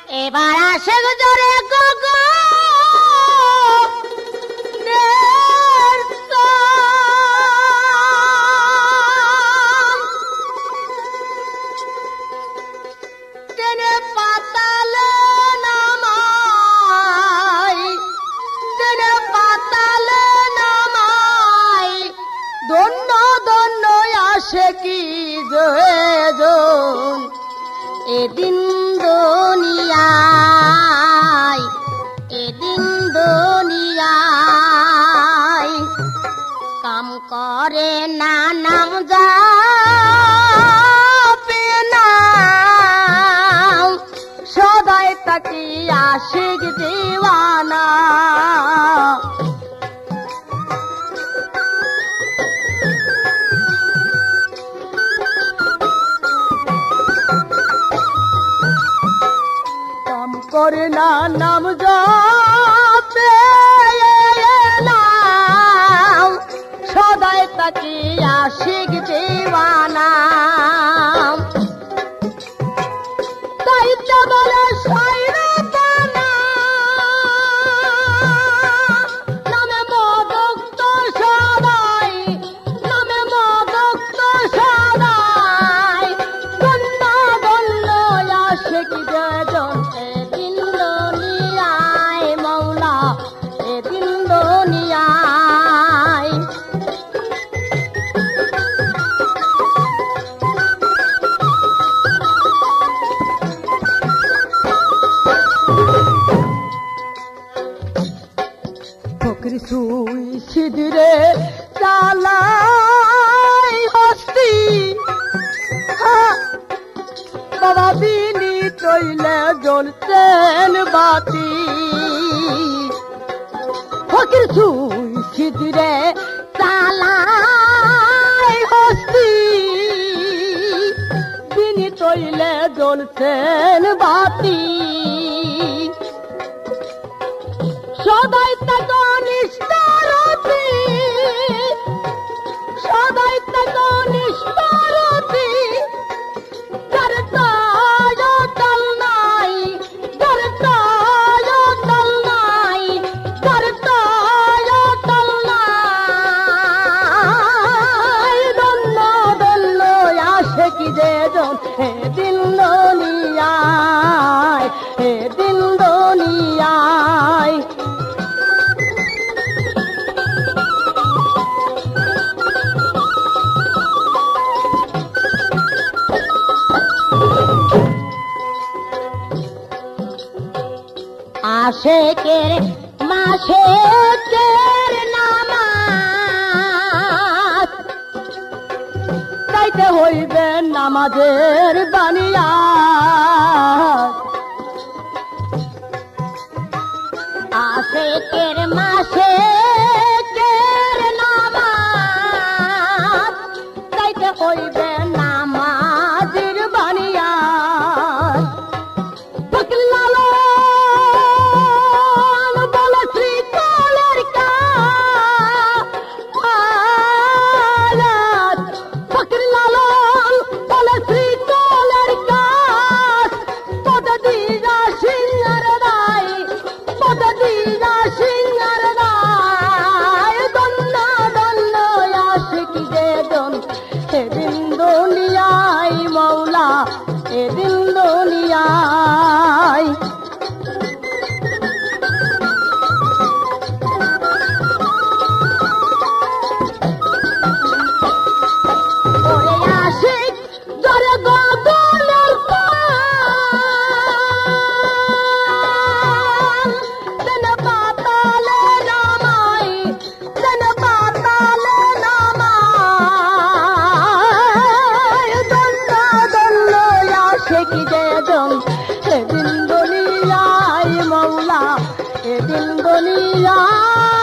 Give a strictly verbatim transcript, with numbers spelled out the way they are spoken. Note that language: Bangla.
এবার আসে জোরে গগো টেনে পাতালে নামাই টেনে পাতালে নামাই দন্য দন্য আসে কি জয়জন এদিন দুনিয়ায় এদিন দুনিয়ায় কাম করে না নাম যাবে না সদাই তাকি আশিক দিওয়ানা করে না নাম যাবে না সদাই তাকি আশিক দিওয়ানা তাই তো বলে সাইরা বানা নামে মদক্ত সদাই নামে মদক্ত সদাই গন্য গন্য আশিক যেজন সুই সিদিরে চালাই হস্তি বাবা বিনি তৈলে জ্বলছেন বাতি ফকির সুই সিদিরে চালাই হস্তি বিনি তৈলে জ্বলছেন বাতি সদাই তাকে নিষ্ঠুরতি সদাই তাকে নিষ্ঠুরতি করতায় দল নাই করতায় দল নাই করতায় দল নাই দন্ন দন্ন আসে কি যে জন হে দিন দুনিয়ায় হে দিন দুনিয়ায় আশেকের মাশেকের নামাজ গাইতে হইবে নামাজের বানিয়া আশেকের মাশেকের নামাজ গাইতে হইবে নামাজের বানিয়া এদিন দুনিয়ায় ওরে আশিক জরে গগনের পাল তেনে পাতালে নামাই তেনে পাতালে নামাই দন্ন দন্ন কি যেজন এদিন দুনিয়ায় মৌলা এদিন দুনিয়ায়